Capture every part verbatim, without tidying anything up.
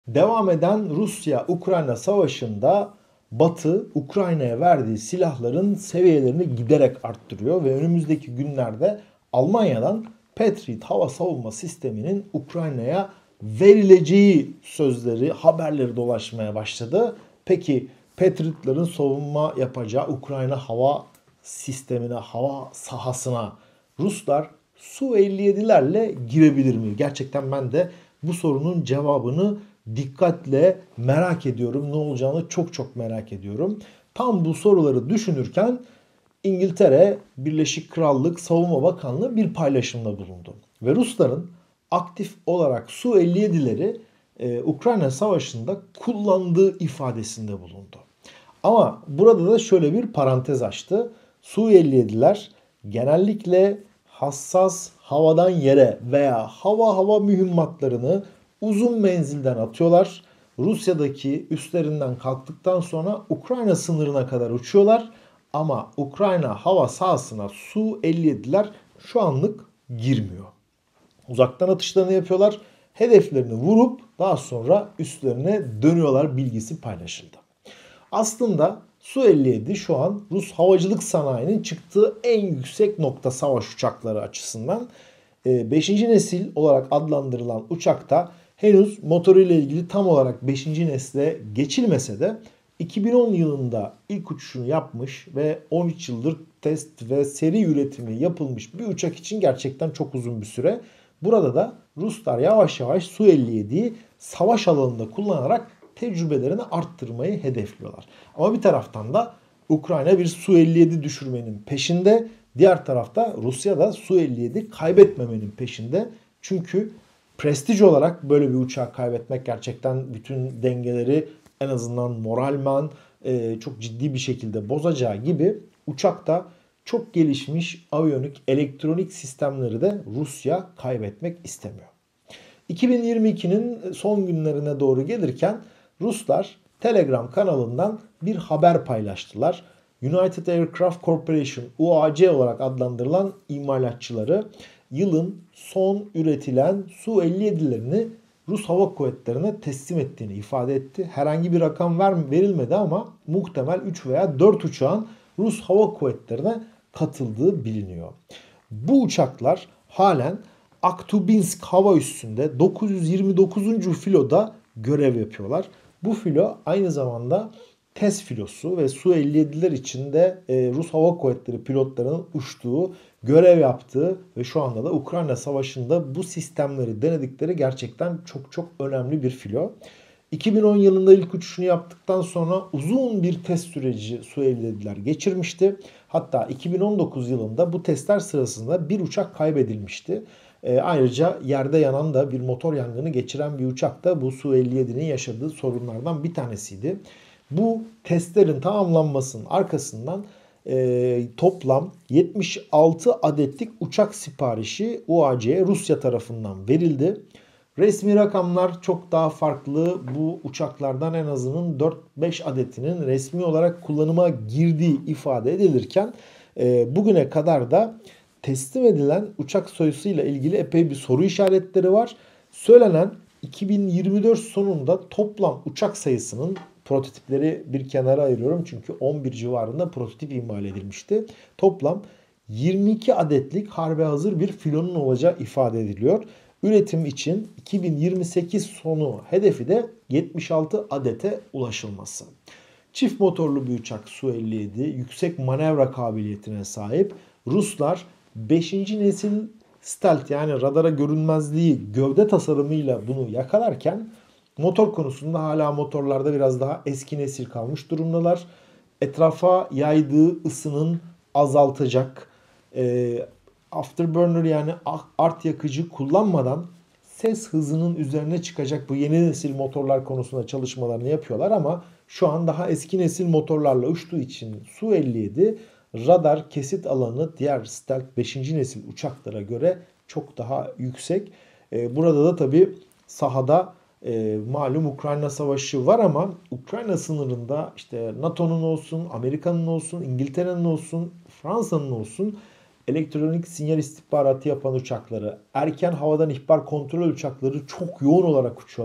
Devam eden Rusya-Ukrayna savaşında Batı, Ukrayna'ya verdiği silahların seviyelerini giderek arttırıyor ve önümüzdeki günlerde Almanya'dan Patriot hava savunma sisteminin Ukrayna'ya verileceği sözleri, haberleri dolaşmaya başladı. Peki Patriot'ların savunma yapacağı Ukrayna hava sistemine, hava sahasına Ruslar Su elli yedilerle girebilir mi? Gerçekten ben de bu sorunun cevabını dikkatle merak ediyorum. Ne olacağını çok çok merak ediyorum. Tam bu soruları düşünürken İngiltere Birleşik Krallık Savunma Bakanlığı bir paylaşımda bulundu. Ve Rusların aktif olarak Su elli yedileri e, Ukrayna Savaşı'nda kullandığı ifadesinde bulundu. Ama burada da şöyle bir parantez açtı. Su elli yediler genellikle hassas havadan yere veya hava hava mühimmatlarını uzun menzilden atıyorlar. Rusya'daki üslerinden kalktıktan sonra Ukrayna sınırına kadar uçuyorlar. Ama Ukrayna hava sahasına Su elli yediler şu anlık girmiyor. Uzaktan atışlarını yapıyorlar. Hedeflerini vurup daha sonra üstlerine dönüyorlar bilgisi paylaşıldı. Aslında Su elli yedi şu an Rus havacılık sanayinin çıktığı en yüksek nokta savaş uçakları açısından. beşinci nesil olarak adlandırılan uçakta henüz motoruyla ilgili tam olarak beşinci nesle geçilmese de iki bin on yılında ilk uçuşunu yapmış ve on üç yıldır test ve seri üretimi yapılmış bir uçak için gerçekten çok uzun bir süre. Burada da Ruslar yavaş yavaş Su elli yediyi savaş alanında kullanarak tecrübelerini arttırmayı hedefliyorlar. Ama bir taraftan da Ukrayna bir Su elli yedi düşürmenin peşinde. Diğer tarafta Rusya da Su elli yedi kaybetmemenin peşinde. Çünkü prestij olarak böyle bir uçağı kaybetmek gerçekten bütün dengeleri en azından moralman e, çok ciddi bir şekilde bozacağı gibi uçakta çok gelişmiş aviyonik elektronik sistemleri de Rusya kaybetmek istemiyor. iki bin yirmi ikinin son günlerine doğru gelirken Ruslar Telegram kanalından bir haber paylaştılar. United Aircraft Corporation U A C olarak adlandırılan imalatçıları yılın son üretilen Su elli yedilerini Rus Hava Kuvvetleri'ne teslim ettiğini ifade etti. Herhangi bir rakam verilmedi ama muhtemel üç veya dört uçağın Rus Hava Kuvvetleri'ne katıldığı biliniyor. Bu uçaklar halen Aktubinsk hava üssünde dokuz yüz yirmi dokuzuncu filoda görev yapıyorlar. Bu filo aynı zamanda test filosu ve Su elli yediler içinde e, Rus Hava Kuvvetleri pilotlarının uçtuğu, görev yaptığı ve şu anda da Ukrayna Savaşı'nda bu sistemleri denedikleri gerçekten çok çok önemli bir filo. iki bin on yılında ilk uçuşunu yaptıktan sonra uzun bir test süreci Su elli yediler geçirmişti. Hatta iki bin on dokuz yılında bu testler sırasında bir uçak kaybedilmişti. E, ayrıca yerde yanan da bir motor yangını geçiren bir uçak da bu Su elli yedinin yaşadığı sorunlardan bir tanesiydi. Bu testlerin tamamlanmasının arkasından e, toplam yetmiş altı adetlik uçak siparişi U A C'ye Rusya tarafından verildi. Resmi rakamlar çok daha farklı. Bu uçaklardan en azının dört beş adetinin resmi olarak kullanıma girdiği ifade edilirken e, bugüne kadar da teslim edilen uçak sayısıyla ilgili epey bir soru işaretleri var. Söylenen iki bin yirmi dört sonunda toplam uçak sayısının prototipleri bir kenara ayırıyorum çünkü on bir civarında prototip imal edilmişti. Toplam yirmi iki adetlik harbe hazır bir filonun olacağı ifade ediliyor. Üretim için iki bin yirmi sekiz sonu hedefi de yetmiş altı adete ulaşılması. Çift motorlu bir uçak Su elli yedi yüksek manevra kabiliyetine sahip. Ruslar beşinci nesil stealth yani radara görünmezliği gövde tasarımıyla bunu yakalarken motor konusunda hala motorlarda biraz daha eski nesil kalmış durumdalar. Etrafa yaydığı ısının azaltacak e, afterburner yani art yakıcı kullanmadan ses hızının üzerine çıkacak bu yeni nesil motorlar konusunda çalışmalarını yapıyorlar ama şu an daha eski nesil motorlarla uçtuğu için Su elli yedi radar kesit alanı diğer stealth beşinci nesil uçaklara göre çok daha yüksek. Burada da tabii sahada e, malum Ukrayna Savaşı var ama Ukrayna sınırında işte NATO'nun olsun, Amerika'nın olsun, İngiltere'nin olsun, Fransa'nın olsun elektronik sinyal istihbaratı yapan uçakları, erken havadan ihbar kontrol uçakları çok yoğun olarak uçuyorlar.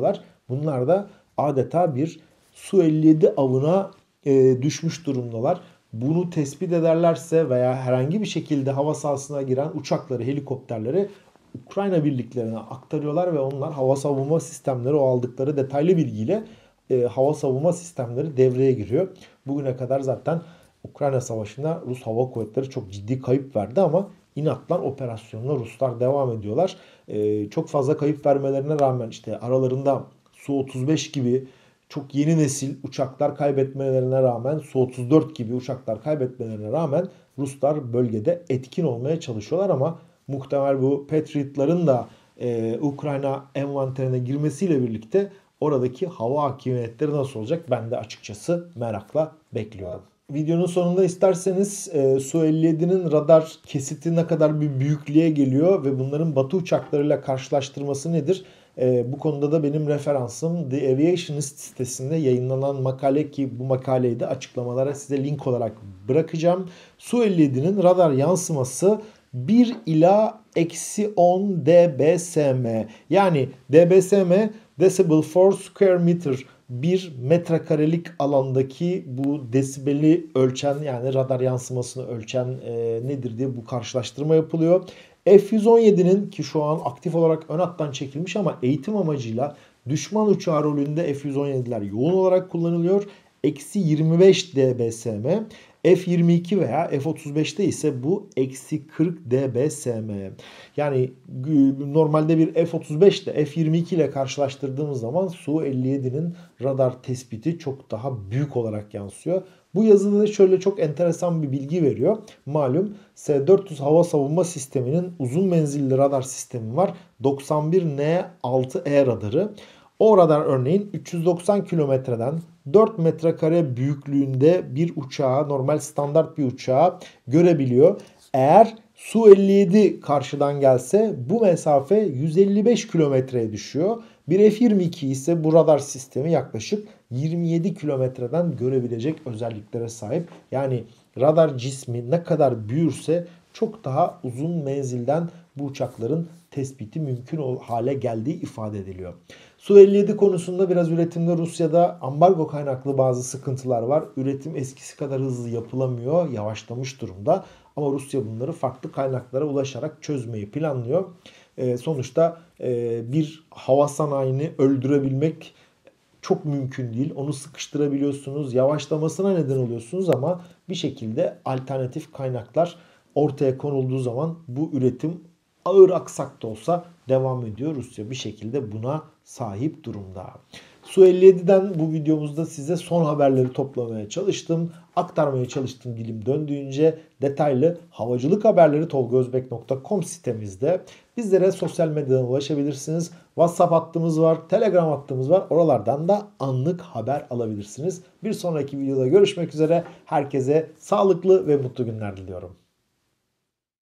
Bunlar da adeta bir Su elli yedi avına e, düşmüş durumdalar. Bunu tespit ederlerse veya herhangi bir şekilde hava sahasına giren uçakları, helikopterleri Ukrayna birliklerine aktarıyorlar ve onlar hava savunma sistemleri, o aldıkları detaylı bilgiyle e, hava savunma sistemleri devreye giriyor. Bugüne kadar zaten Ukrayna Savaşı'nda Rus Hava Kuvvetleri çok ciddi kayıp verdi ama inatla operasyonuna Ruslar devam ediyorlar. E, çok fazla kayıp vermelerine rağmen işte aralarında Su otuz beş gibi çok yeni nesil uçaklar kaybetmelerine rağmen, Su otuz dört gibi uçaklar kaybetmelerine rağmen Ruslar bölgede etkin olmaya çalışıyorlar ama muhtemel bu Patriot'ların da e, Ukrayna envanterine girmesiyle birlikte oradaki hava hakimiyetleri nasıl olacak ben de açıkçası merakla bekliyorum. Videonun sonunda isterseniz e, Su elli yedi'nin radar kesiti ne kadar bir büyüklüğe geliyor ve bunların Batı uçaklarıyla karşılaştırması nedir? E, bu konuda da benim referansım The Aviationist sitesinde yayınlanan makale ki bu makaleyi de açıklamalara size link olarak bırakacağım. Su elli yedi'nin radar yansıması bir ila eksi on dBsm, yani dBsm decibel for square meter, bir metrekarelik alandaki bu desibeli ölçen, yani radar yansımasını ölçen e, nedir diye bu karşılaştırma yapılıyor. F yüz on yedi'nin ki şu an aktif olarak ön hattan çekilmiş ama eğitim amacıyla düşman uçağı rolünde F yüz on yedi'ler yoğun olarak kullanılıyor. Eksi yirmi beş dBsm. F yirmi iki veya F otuz beş'te ise bu eksi kırk dBsm. Yani normalde bir F otuz beş ile F yirmi iki ile karşılaştırdığımız zaman Su elli yedi'nin radar tespiti çok daha büyük olarak yansıyor. Bu yazıda da şöyle çok enteresan bir bilgi veriyor. Malum S dört yüz hava savunma sisteminin uzun menzilli radar sistemi var. doksan bir N altı E radarı. O radar örneğin üç yüz doksan kilometreden dört metrekare büyüklüğünde bir uçağı, normal standart bir uçağı görebiliyor. Eğer Su elli yedi karşıdan gelse bu mesafe yüz elli beş kilometreye düşüyor. Bir F yirmi iki ise bu radar sistemi yaklaşık yirmi yedi kilometreden görebilecek özelliklere sahip. Yani radar cismi ne kadar büyürse çok daha uzun menzilden bu uçakların tespiti mümkün hale geldiği ifade ediliyor. Su elli yedi konusunda biraz üretimde Rusya'da ambargo kaynaklı bazı sıkıntılar var. Üretim eskisi kadar hızlı yapılamıyor, yavaşlamış durumda. Ama Rusya bunları farklı kaynaklara ulaşarak çözmeyi planlıyor. E, sonuçta e, bir hava sanayini öldürebilmek çok mümkün değil. Onu sıkıştırabiliyorsunuz, yavaşlamasına neden oluyorsunuz ama bir şekilde alternatif kaynaklar ortaya konulduğu zaman bu üretim ağır aksak da olsa devam ediyor. Rusya bir şekilde buna sahip durumda. Su elli yedi'den bu videomuzda size son haberleri toplamaya çalıştım. Aktarmaya çalıştım dilim döndüğünce. Detaylı havacılık haberleri tolgozbek nokta com sitemizde. Bizlere sosyal medyadan ulaşabilirsiniz. WhatsApp hattımız var, Telegram hattımız var. Oralardan da anlık haber alabilirsiniz. Bir sonraki videoda görüşmek üzere. Herkese sağlıklı ve mutlu günler diliyorum.